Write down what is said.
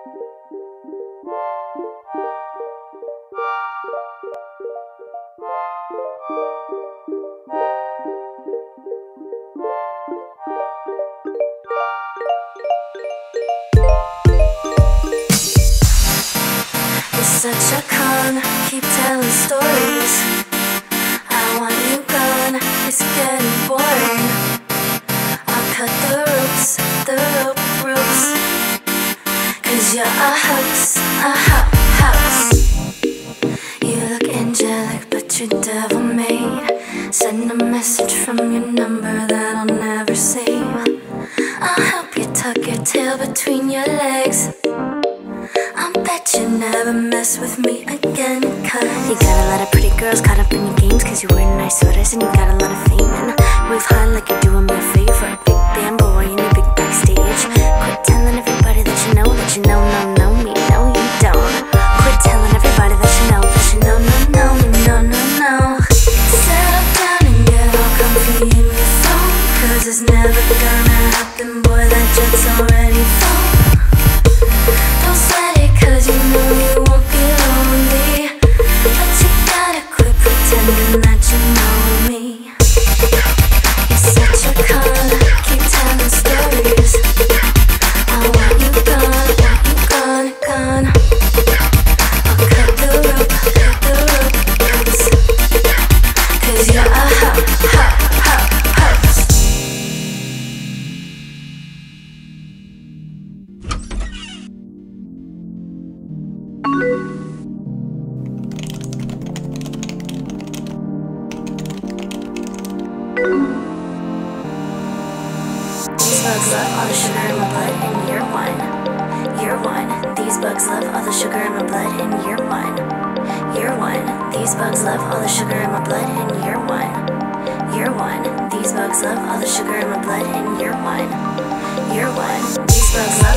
Such a con, keep telling stories. I want you gone, it's getting boring. I'll cut the ropes, cause you're a hoax, a hoax. You look angelic, but you're devil made. Send a message from your number that I'll never save. I'll help you tuck your tail between your legs. I bet you never mess with me again, cause you got a lot of pretty girls caught up in your games, cause you wear nice sweaters and you got a lot of fame. And wave high like you're doing me a favor. Big band boy in your big backstage. Quit telling everybody that you know me. No you don't. Quit telling everybody that you know no. Settle down and get all comfy in your phone, cause it's never gonna happen, boy, that jet's already full. Don't sweat it, cause you know you won't be lonely, but you gotta quit pretending that you know me. You're such a con, keep telling stories. I want you gone. I'll cut the ropes, cause you're a hoax. These bugs love all the sugar in my blood, and you're one. You're one. These bugs love all the sugar in my blood, and you're one. You're one. These bugs love all the sugar in my blood, and you're one. You're one. These bugs love all the sugar in my blood, and you're one. You're one. These bugs love